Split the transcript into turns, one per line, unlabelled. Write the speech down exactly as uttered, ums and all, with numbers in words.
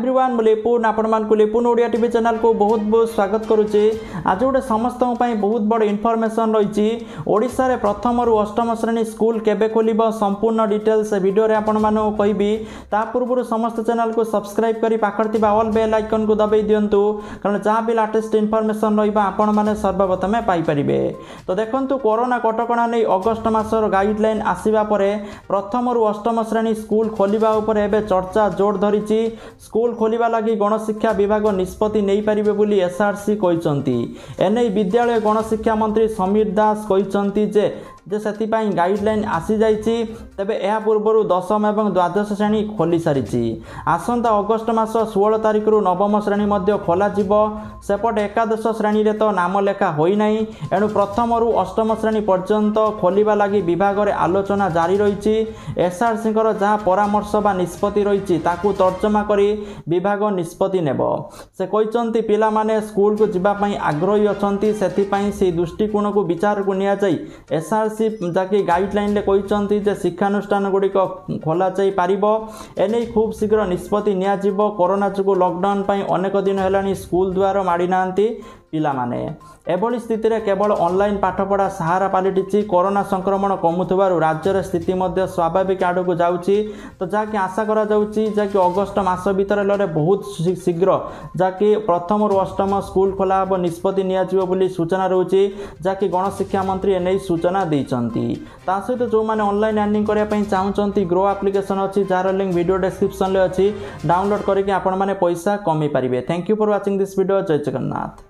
Everyone लिपुन आपण लिपुन Odia TV channel को बहुत बहुत स्वागत करुचे। आज गोटे समस्त बहुत बड़ इनफॉरमेशन रही। ओडिशा रे प्रथम रु अष्टम श्रेणी स्कूल केबे खोलिबो संपूर्ण डिटेल्स वीडियो रे आपण मानु कहबी। ता पूर्व समस्त चैनल को सब्सक्राइब करी पाखर थिबा ऑल बेल आइकन को दबाई दियंतु, कारण जहाँ भी लेटेस्ट इनफॉरमेशन रहिबा आपण माने सर्वप्रथमे पाई परिबे। तो देखंतु कोरोना कटकणा नै अगस्त मासर गाइडलाइन आसीबा परे प्रथम रु अष्टम श्रेणी स्कूल खोलिबा उपरे एबे चर्चा जोर धरिछि। स्कूल खोलिबा लागि गणशिक्षा विभाग निष्पत्ति नहीं पारिबे बोली एसआरसी कहिसंती। एनै विद्यालय गणशिक्षा मंत्री समीर दास कहिसंती जे जे से गाइडलाइन आसी जाइछि। तेबे यह पूर्व दशम एवं द्वादश श्रेणी खोली सारी। आसंता अगस्त मास षोल तारिख रु नवम श्रेणी मध्य खोल सेपटे एकादश श्रेणी रे तो नाम लेखा होई नाही। एणु प्रथम रु अष्टम श्रेणी पर्यंत खोलिबा लागि विभाग रे आलोचना जारी रही। एसआरसी जहाँ परामर्श बा निष्पत्ति रही ताकू तर्जमा करी विभाग निष्पत्ति नेब। से कहिसंती पिला माने स्कूल को जिबा पई आग्रही अछंती, सेथिपई से दृष्टिकोण को विचार को निया जाई। एसआरसी जहाँकि गाइडलाइन कहते जे शिक्षानुष्ठान गुड़िक खोल जापर एने खूब शीघ्र निष्पत्ति नियाजिबो। कोरोना जो लॉकडाउन पर अनेक दिन है स्कूल द्वार माड़ी ना पिला माने। एभली स्थिति रे केवल ऑनलाइन पाठपढ़ा सहारा पलटि। कोरोना संक्रमण कमुथबारु राज्य रे स्थिति मध्य स्वाभाविक आड़ को जाउची। तो जहाँकि आशा करा जाउची जहाँकि अगस्त मास भीतर लड़े बहुत शीघ्र जहाँकि प्रथम रु अष्टम स्कूल खोला हम निष्पत्ति नियाजिबो बोली सूचना रोचे, जहाँकि गणशिक्षा मंत्री एने सूचना देइचंती। ता सहित जो माने ऑनलाइन अर्निंग करिया पई चाहुचंती ग्रो एप्लिकेशन अछि, जार लिंक वीडियो डिस्क्रिप्शन ले अछि। डाउनलोड करके आपण माने पैसा कमी पारिबे। Thank you for watching this video. जय जगन्नाथ।